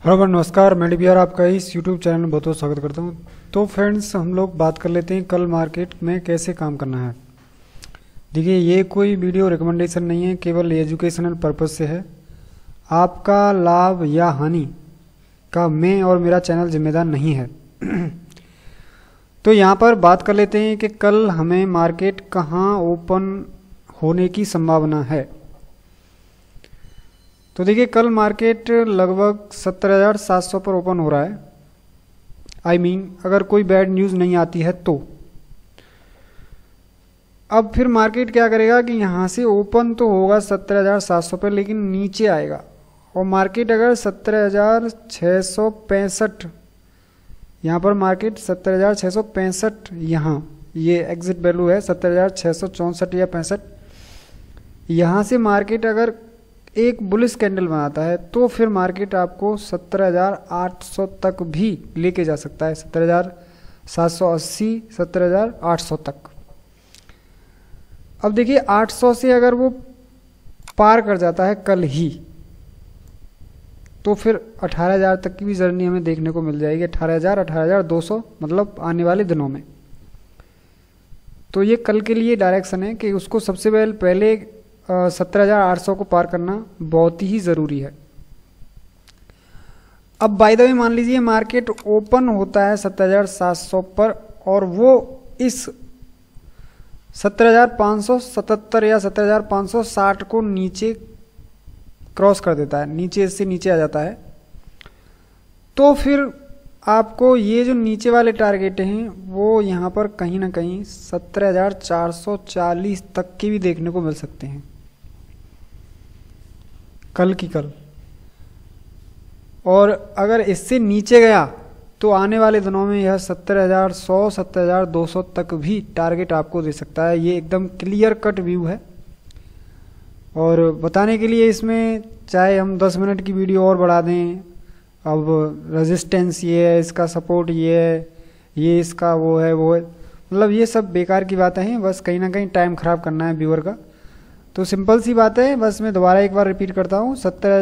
Hello नमस्कार, मैं DBR आपका इस यूट्यूब चैनल में बहुत बहुत स्वागत करता हूं। तो फ्रेंड्स, हम लोग बात कर लेते हैं कल मार्केट में कैसे काम करना है। देखिए, ये कोई वीडियो रिकमेंडेशन नहीं है, केवल एजुकेशनल पर्पस से है। आपका लाभ या हानि का मैं और मेरा चैनल जिम्मेदार नहीं है। तो यहाँ पर बात कर लेते हैं कि कल हमें मार्केट कहाँ ओपन होने की संभावना है। तो देखिए, कल मार्केट लगभग 17,700 पर ओपन हो रहा है। अगर कोई बैड न्यूज़ नहीं आती है तो। अब फिर मार्केट क्या करेगा कि यहाँ से ओपन तो होगा 17,700 पर, लेकिन नीचे आएगा और मार्केट अगर 17,665 यहाँ पर मार्केट 17,665 यहाँ ये एग्जिट वैल्यू है 17,664 या 65। यहाँ से मार्केट अगर एक बुलिश कैंडल बनाता है तो फिर मार्केट आपको 17,800 तक भी लेके जा सकता है, 17,780 17,800 तक। अब देखिए, 800 से अगर वो पार कर जाता है कल ही तो फिर 18,000 तक की भी जर्नी हमें देखने को मिल जाएगी। 18,000 18,200 मतलब आने वाले दिनों में। तो ये कल के लिए डायरेक्शन है कि उसको सबसे पहले 17,800 को पार करना बहुत ही ज़रूरी है। अब बाय द वे मान लीजिए मार्केट ओपन होता है 17,700 पर और वो इस 17,577 या 17,560 को नीचे क्रॉस कर देता है, नीचे से नीचे आ जाता है, तो फिर आपको ये जो नीचे वाले टारगेट हैं वो यहाँ पर कहीं ना कहीं 17,440 तक के भी देखने को मिल सकते हैं कल की कल। और अगर इससे नीचे गया तो आने वाले दिनों में यह 17,100 17,200 तक भी टारगेट आपको दे सकता है। ये एकदम क्लियर कट व्यू है। और बताने के लिए इसमें चाहे हम 10 मिनट की वीडियो और बढ़ा दें, अब रेजिस्टेंस ये है, इसका सपोर्ट ये है, ये इसका वो है, मतलब ये सब बेकार की बातें हैं। बस कहीं ना कहीं टाइम ख़राब करना है व्यूअर का। तो सिंपल सी बात है, बस मैं दोबारा एक बार रिपीट करता हूँ,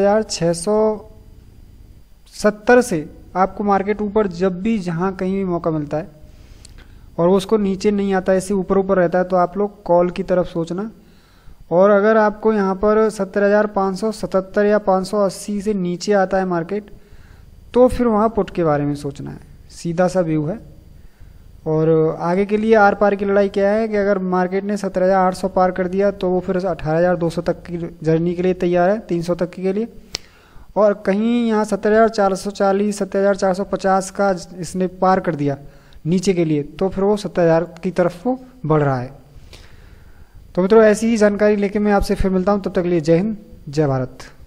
17,670 से आपको मार्केट ऊपर जब भी जहाँ कहीं भी मौका मिलता है और वो उसको नीचे नहीं आता है, ऐसे ऊपर ऊपर रहता है, तो आप लोग कॉल की तरफ सोचना। और अगर आपको यहाँ पर 17,577 या 580 से नीचे आता है मार्केट तो फिर वहाँ पुट के बारे में सोचना है। सीधा सा व्यू है। और आगे के लिए आर पार की लड़ाई क्या है कि अगर मार्केट ने 17,800 पार कर दिया तो वो फिर 18,200 तक की जर्नी के लिए तैयार है, 300 तक के लिए। और कहीं यहाँ 17,440 17,450 का इसने पार कर दिया नीचे के लिए तो फिर वो 17,000 की तरफ वो बढ़ रहा है। तो मित्रों, ऐसी ही जानकारी लेके मैं आपसे फिर मिलता हूँ। तब तक के लिए जय हिंद, जय भारत।